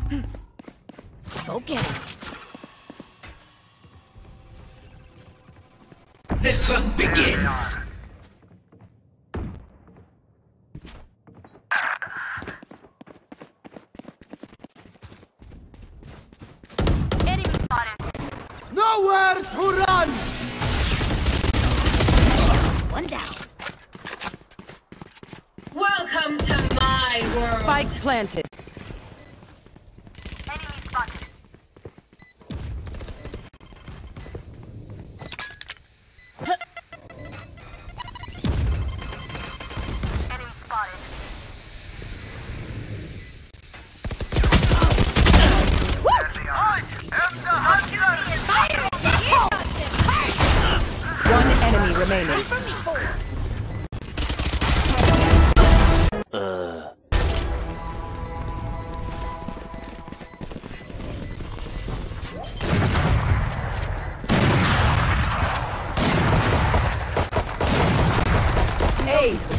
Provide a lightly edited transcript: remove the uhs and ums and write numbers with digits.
Go get him. The hunt begins! Enemy spotted. Nowhere to run! One down. Welcome to my world! Spike planted. Enemy spotted. Enemy spotted. One enemy remaining. Ace.